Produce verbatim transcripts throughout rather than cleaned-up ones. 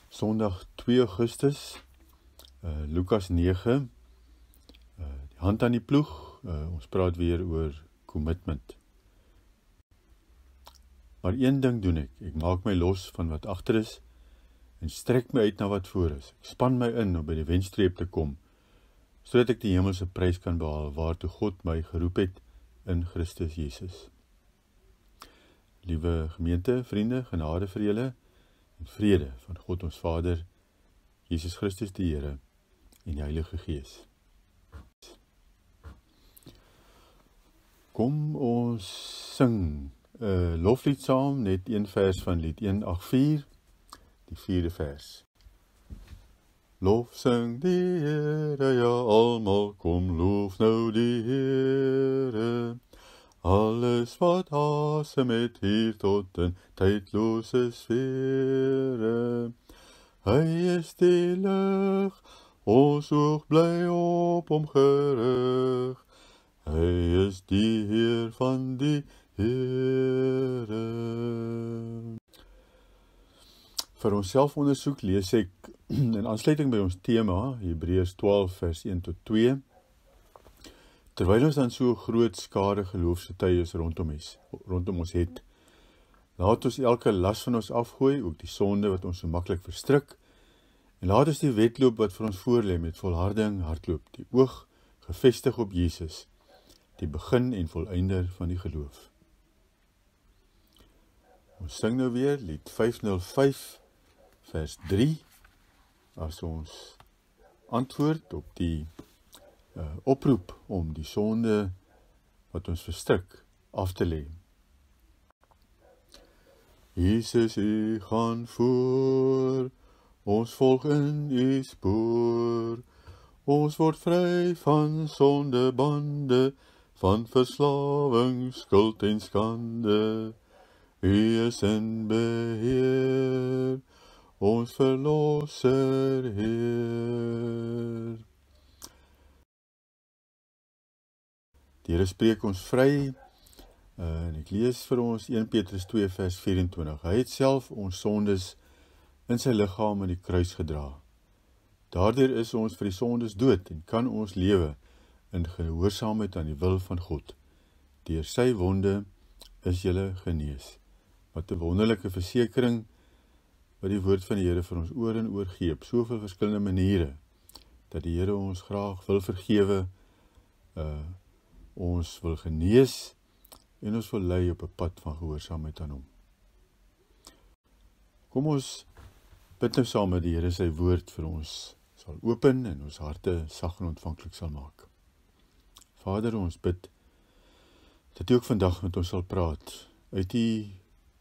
Sondag twee Augustus, uh, Lukas negen, uh, die hand aan die ploeg, uh, ons praat weer oor commitment. Maar een ding doen ek, ek maak my los van wat agter is, en strek my uit na wat voor is. Ek span my in om by die wenstreep te kom, sodat ek die hemelse prys kan behaal, waartoe God my geroep het in Christus Jesus. Liewe gemeente, vriende, genade vir julle, en vrede van God ons Vader, Jesus Christus die Here, en die Heilige Gees. Kom ons sing uh, loflied saam, net een vers van lied een agt vier, die vierde vers. Lof sing die Here, ja almal, kom loof nou die Here. Alles wat asem het hier tot in tydlose sfere. Hy is die lig, ons oog bly op hom gerig. Hy is die Heer van die Here. Vir ons selfondersoek lees ek in aansluiting by ons tema, Hebreërs twaalf vers een tot twee, terwyl ons dan so groot skare geloofsgetuies rondom, rondom ons het, laat ons elke las van ons afgooi, ook die sonde wat ons so maklik verstrik, en laat ons die wedloop wat vir ons voorlê met volharding hardloop, die oog gefestig op Jesus, die begin en volleinder van die geloof. Ons sing nou weer lied vyf nul vyf vers drie, as ons antwoord op die uh, oproep om die sonde wat ons verstrik af te lê. Jesus, u gaan voor, ons volg in u spoor, ons word vry van sondebande, van verslawing, skuld en skande. U is in beheer, ons verlosser Heer. Die Here spreek ons vry, uh, en ek lees vir ons een Petrus twee vers vyf-en-twintig. Hy het self ons sondes in sy liggaam aan die kruis gedra. Daardeur is ons vir die sondes dood en kan ons lewe in gehoorsaamheid aan die wil van God. Deur sy wonde is julle genees. Wat 'n wonderlike versekering wat die woord van die Here vir ons oor en oor gee, op soveel verskillende maniere, dat die Here ons graag wil vergewe, uh, ons wil genees, en ons wil lei op 'n pad van gehoorsaamheid aan hom. Kom ons bid nou saam met die Here sy woord vir ons sal open, en ons harte sag en ontvanklik sal maak. Vader, ons bid, dat U ook vandag met ons sal praat, uit die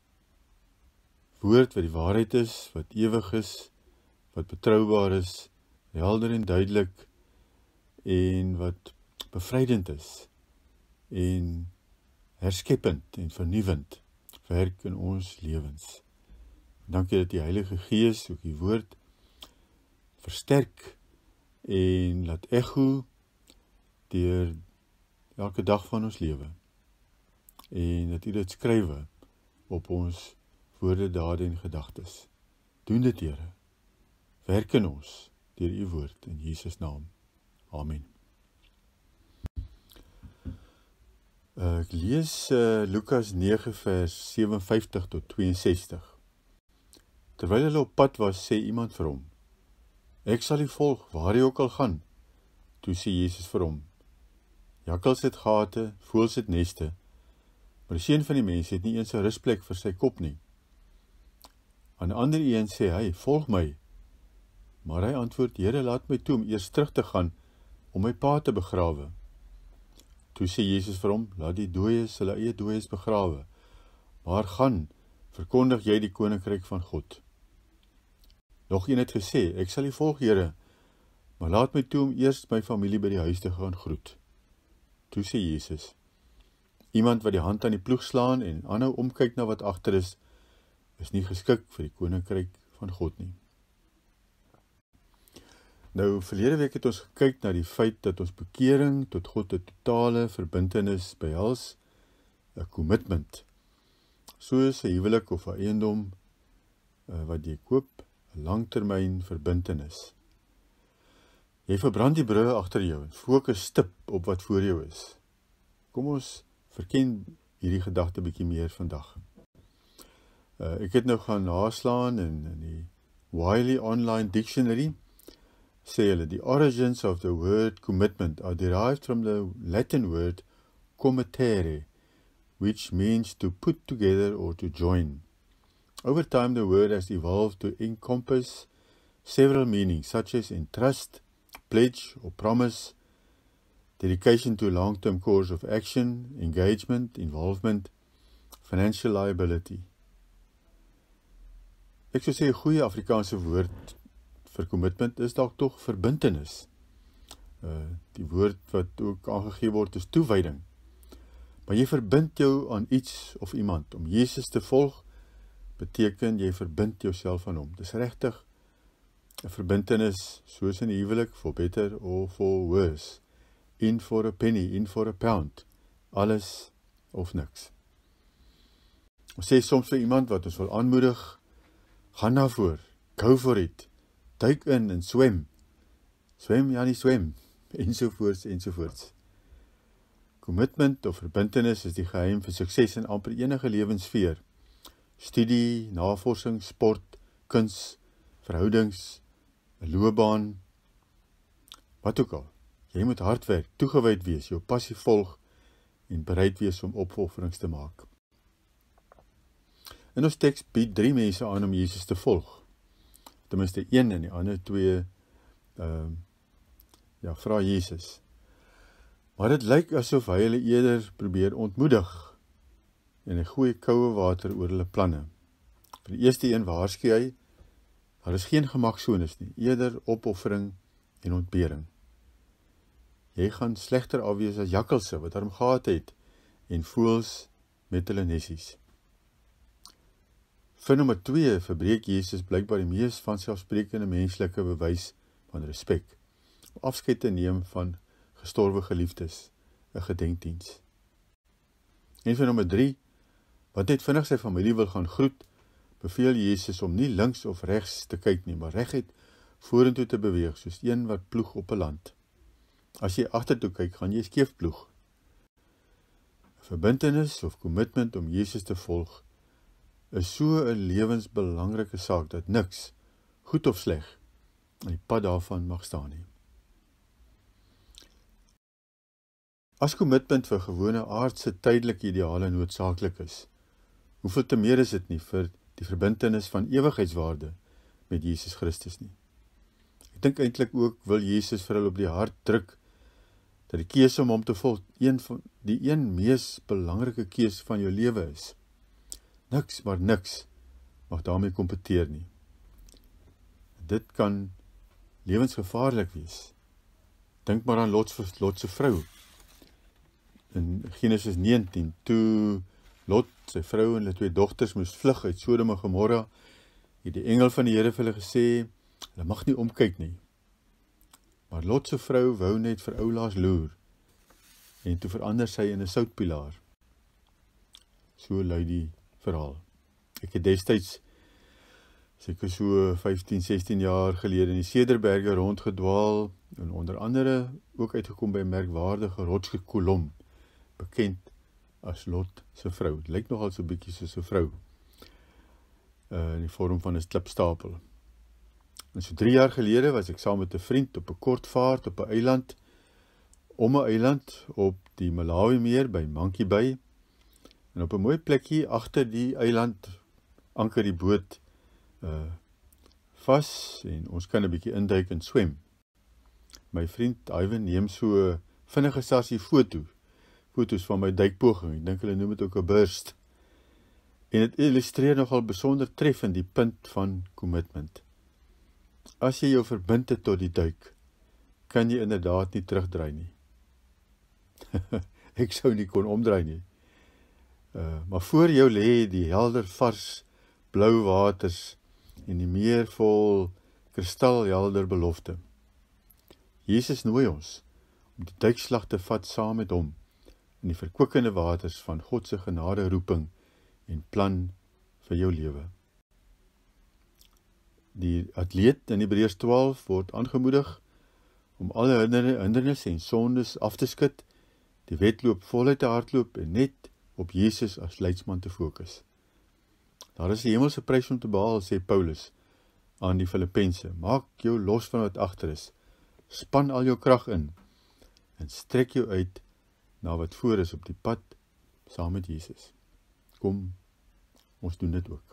woord wat die waarheid is, wat ewig is, wat betroubaar is, helder en duidelik, en wat bevrydend is, en herskeppend en vernuwend, werk in ons lewens. Dankie dat die Heilige Gees ook die woord versterk, en laat echo deur elke dag van ons lewe, en dat U dit skrywe op ons woorde, dade en gedagtes. Doen dit, Here. Werk in ons deur U woord in Jesus naam. Amen. Uh, ek lees uh, Lukas negen vers sewenvyftig tot tweeënsestig. Terwyl hulle op pad was, sê iemand vir hom: Ek sal U volg waar U ook al gaan. Toe sê Jesus vir hom: Jakkals het gate, voëls het neste, maar die Seun van die mens het nie eens 'n rusplek vir sy kop nie. Aan 'n ander een sê hy: Volg my. Maar hy antwoord: Here, laat my toe om eers terug te gaan om my pa te begrawe. Toe sê Jesus vir hom: Laat die dooies hulle eie dooies begrawe, maar gaan, verkondig jy die koninkryk van God. Nog een het gesê: Ek sal U volg, Here, maar laat my toe om eers my familie by die huis te gaan groet. Toe sê Jesus: Iemand wat die hand aan die ploeg slaan en aanhou omkyk na wat agter is, is nie geskik vir die koninkryk van God nie. Nou, verlede week het ons gekyk na die feit dat ons bekering tot God 'n totale verbintenis behels, 'n commitment, soos 'n huwelik of 'n eiendom uh, wat jy koop 'n langtermyn verbintenis. Jy verbrand die brûe agter jou en fokus stip op wat voor jou is. Kom ons verken hierdie gedagte bietjie meer vandag. Uh, ek het nou gaan naslaan in, in die Wiley Online Dictionary, sê hulle, the origins of the word commitment are derived from the Latin word committere, which means to put together or to join. Over time, the word has evolved to encompass several meanings, such as entrust, pledge or promise, dedication to a long-term course of action, engagement, involvement, financial liability. Ek sou sê 'n goeie Afrikaanse woord vir commitment is dalk tog verbintenis. Uh, die woord wat ook aangegee word is toewyding. Maar jy verbind jou aan iets of iemand. Om Jesus te volg beteken jy verbind jouself aan hom. Dis regtig 'n verbintenis soos in die huwelik, for better or for worse. In for a penny, in for a pound. Alles of niks. Ons sê soms vir iemand wat ons wil aanmoedig, gaan daarvoor, go for it, duik in en swem. Swem, ja nie swem, ensovoorts, ensovoorts. Commitment of verbintenis is die geheim vir sukses in amper enige lewenssfeer. Studie, navorsing, sport, kuns, verhoudings, 'n loopbaan, wat ook al. Jy moet hard werk, toegewyd wees, jou passie volg en bereid wees om opofferings te maak. In ons teks bied drie mense aan om Jesus te volg. Ten minste een en die ander twee uh, ja, vra Jesus. Maar dit lyk asof hy hulle eerder probeer ontmoedig en hy gooi koue water oor hulle planne. Vir die eerste een waarsku hy, daar is geen gemaksones nie, eerder opoffering en ontbering. Jy gaan slegter afwees as jakkalse wat daarom gehad het en voëls met hulle nessies. Vir nommer twee verbreek Jesus blykbaar die mees vanselfsprekende menslike bewys van respek. Om afskeid te neem van gestorwe geliefdes, 'n gedenkdiens. En vir nommer drie, wat net vinnig sy familie wil gaan groet, beveel Jesus om nie links of regs te kyk nie, maar reguit vorentoe te beweeg, soos een wat ploeg op 'n land. As jy agtertoe kyk, gaan jy skeef ploeg. 'n Verbintenis of commitment om Jesus te volg, is so 'n lewensbelangrike saak, dat niks, goed of sleg, aan die pad daarvan mag staan nie. As commitment vir gewone aardse tydelike ideale noodsaaklik is, hoeveel te meer is dit nie vir die verbintenis van ewigheidswaarde met Jesus Christus nie. Ek dink eintlik ook wil Jesus vir hulle op die hart druk, dat die keuse om hom te volg een van die een mees belangrike keuse van jou lewe is. Niks, maar niks mag daarmee kompeteer nie. Dit kan lewensgevaarlik wees. Dink maar aan Lot, Lot se vrou. In Genesis negentien, toe Lot, sy vrou en hulle twee dogters moes vlug uit Sodom en Gomorra, het die engel van die Here vir hulle gesê, hulle mag nie omkyk nie. Maar Lot se vrou wou net vir oulaas loer, en toe verander sy in 'n soutpilaar. So lui die verhaal. Ek het destyds, seker so vyftien, sestien jaar gelede in die Cederberge rondgedwaal, en onder andere ook uitgekom by 'n merkwaardige rotsgekolom, bekend as Lot se vrou. Het lyk nogal so bietjie soos 'n vrou, uh, in die vorm van 'n klipstapel. En so drie jaar gelede was ek saam met 'n vriend op 'n kort vaart op 'n eiland, om 'n eiland op die Malawi meer by Monkey Bay, en op 'n mooi plekkie agter die eiland anker die boot uh, vas, en ons kan 'n bietjie induik en swem. My vriend Ivan neem so 'n vinnige sarsie foto, foto's van my duikpoging, ek dink hulle noem dit ook 'n burst. En dit illustreer nogal besonder treffend die punt van commitment. As jy jou verbind het tot die duik, kan jy inderdaad nie terugdraai nie. Ek sou nie kon omdraai nie. Uh, maar voor jou lê die helder vars blou waters en die meer vol kristalhelder belofte. Jesus nooi ons om die duikslag te vat saam met hom in die verkwikkende waters van God se genade roeping en plan vir jou lewe. Die atleet in Hebreërs twaalf word aangemoedig om alle hindernisse en sondes af te skud, die wedloop voluit te hardloop en net op Jesus as leidsman te fokus. Daar is die hemelse prys om te behaal, sê Paulus aan die Filippense. Maak jou los van wat agter is, span al jou krag in en strek jou uit na wat voor is op die pad saam met Jesus. Kom, ons doen dit ook.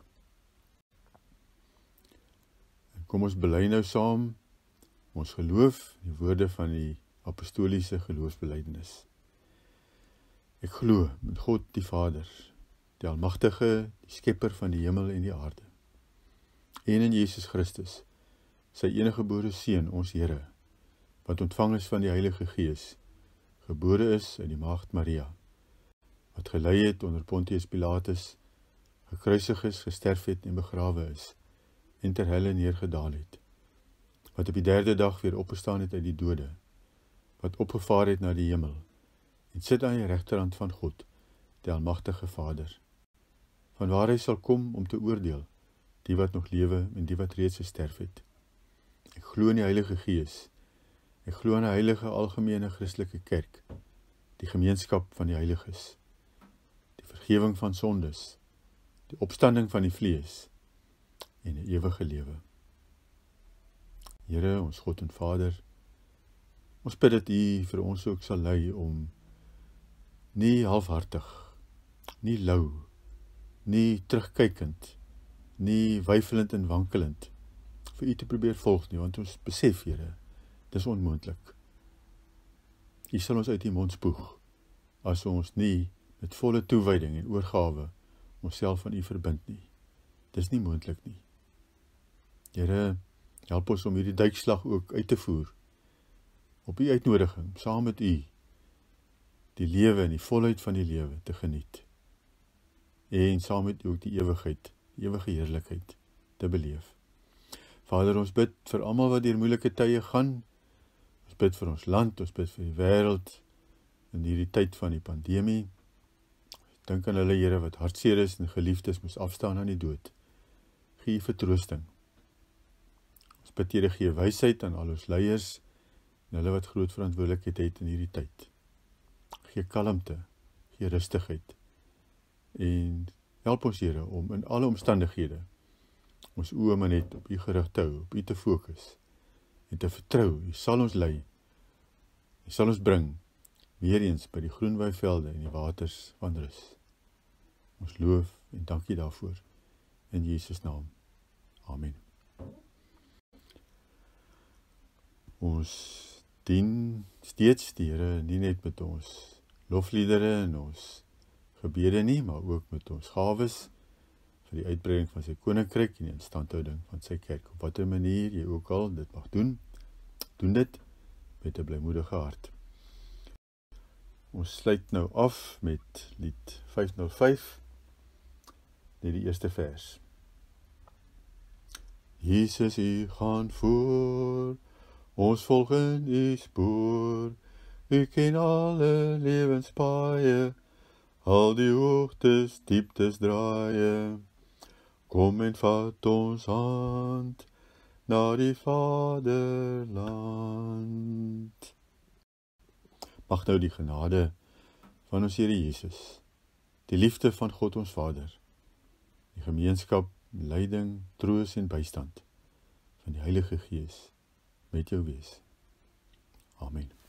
En kom ons bely nou saam ons geloof, die woorde van die apostoliese geloofsbelijdenis. Ek glo met God die Vader, die Almagtige, die Skepper van die hemel en die aarde, en in Jesus Christus, sy enige gebore Seun, ons Here, wat ontvang is van die Heilige Gees, gebore is in die Maagd Maria, wat gelei het onder Pontius Pilatus, gekruisig is, gesterf het en begrawe is, en ter helle neergedaal het, wat op die derde dag weer opgestaan het uit die dode, wat opgevaar het na die hemel, en sit aan die regterhand van God, die Almagtige Vader, van waar hy sal kom om te oordeel, die wat nog lewe en die wat reeds gesterf het. Ek glo in die Heilige Gees, ek glo in 'n heilige algemene Christelike kerk, die gemeenskap van die heiliges, die vergewing van sondes, die opstanding van die vlees en 'n ewige lewe. Here, ons God en Vader, ons bid dat U vir ons ook sal lei om nie halfhartig, nie lou, nie terugkykend, nie weifelend en wankelend vir U te probeer volg nie, want ons besef, Here, dis onmoontlik. U sal ons uit die mond spoeg, as ons nie met volle toewyding en oorgawe onsself aan U verbind nie. Dis nie moontlik nie. Here, help ons om hierdie duikslag ook uit te voer, op U uitnodiging, saam met U, die lewe en die volheid van die lewe te geniet, en saam met U ook die ewigheid, die ewige heerlikheid te beleef. Vader, ons bid vir almal wat deur moeilike tye gaan, ons bid vir ons land, ons bid vir die wêreld, in hierdie tyd van die pandemie. Dink aan hulle, Here, wat hartseer is en geliefdes moes afstaan aan die dood. Gee vertroosting. Ons bid, Here, gee wysheid aan al ons leiers en hulle wat groot verantwoordelikheid het in hierdie tyd. Gee kalmte, gee rustigheid en help ons, Here, om in alle omstandighede ons oë maar net op U gerig te hou, op U te fokus en te vertrou. U sal ons lei. U sal ons bring weer eens by die groen weivelde en die waters van rus. Ons loof en dankie daarvoor in Jesus naam. Amen. Ons dien steeds die Here nie net met ons lofliedere en ons gebede nie, maar ook met ons gawes vir die uitbreiding van sy koninkryk en die instandhouding van sy kerk. Op watter manier jy ook al dit mag doen, doen dit met 'n blymoedige hart. Ons sluit nou af met lied vyf nul vyf, net die eerste vers. Jesus, U gaan voor, ons volg in U spoor, U ken alle lewenspaaie, al die hoogtes, dieptes draaie. Kom en vat ons hand na die Vaderland. Mag nou die genade van ons Here Jesus, die liefde van God ons Vader, die gemeenskap, leiding, troos en bystand van die Heilige Gees met jou wees. Amen.